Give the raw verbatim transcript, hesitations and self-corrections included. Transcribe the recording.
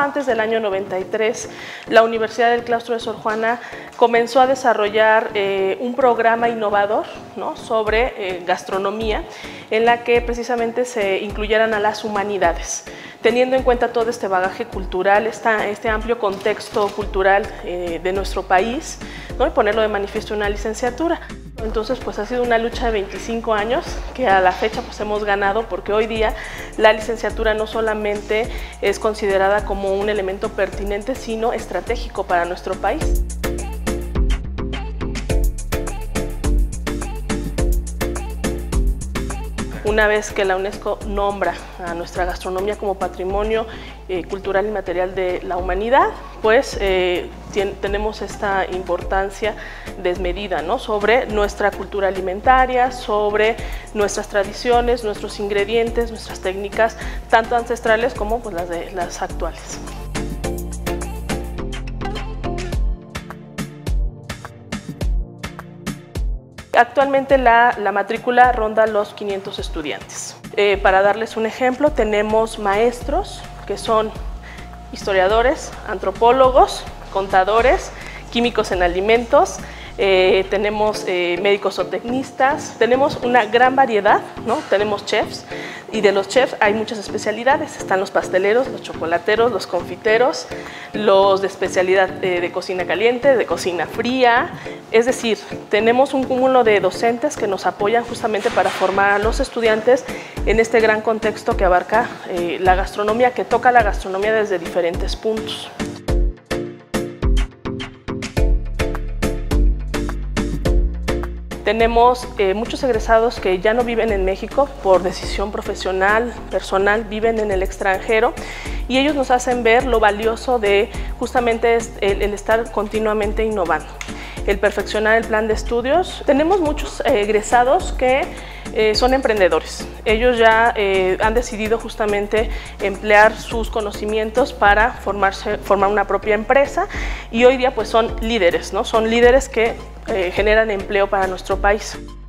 antes del año noventa y tres, la Universidad del Claustro de Sor Juana comenzó a desarrollar eh, un programa innovador, ¿no?, sobre eh, gastronomía, en la que precisamente se incluyeran a las humanidades, teniendo en cuenta todo este bagaje cultural, esta, este amplio contexto cultural eh, de nuestro país, ¿no?, y ponerlo de manifiesto en una licenciatura. Entonces, pues ha sido una lucha de veinticinco años que a la fecha pues hemos ganado, porque hoy día la licenciatura no solamente es considerada como un elemento pertinente, sino estratégico para nuestro país. Una vez que la UNESCO nombra a nuestra gastronomía como patrimonio eh, cultural y material de la humanidad, pues eh, ten, tenemos esta importancia desmedida, ¿no?, sobre nuestra cultura alimentaria, sobre nuestras tradiciones, nuestros ingredientes, nuestras técnicas, tanto ancestrales como pues, las, de, las actuales. Actualmente la, la matrícula ronda los quinientos estudiantes. Eh, para darles un ejemplo, tenemos maestros que son historiadores, antropólogos, contadores, químicos en alimentos, eh, tenemos eh, médicos zootecnistas, tenemos una gran variedad, ¿no? Tenemos chefs, y de los chefs hay muchas especialidades. Están los pasteleros, los chocolateros, los confiteros, los de especialidad de, de cocina caliente, de cocina fría. Es decir, tenemos un cúmulo de docentes que nos apoyan justamente para formar a los estudiantes en este gran contexto que abarca eh, la gastronomía, que toca la gastronomía desde diferentes puntos. Tenemos eh, muchos egresados que ya no viven en México por decisión profesional, personal, viven en el extranjero, y ellos nos hacen ver lo valioso de justamente el, el estar continuamente innovando, el perfeccionar el plan de estudios. Tenemos muchos eh, egresados que eh, son emprendedores. Ellos ya eh, han decidido justamente emplear sus conocimientos para formarse, formar una propia empresa, y hoy día pues son líderes, ¿no? Son líderes que eh, generan empleo para nuestro país.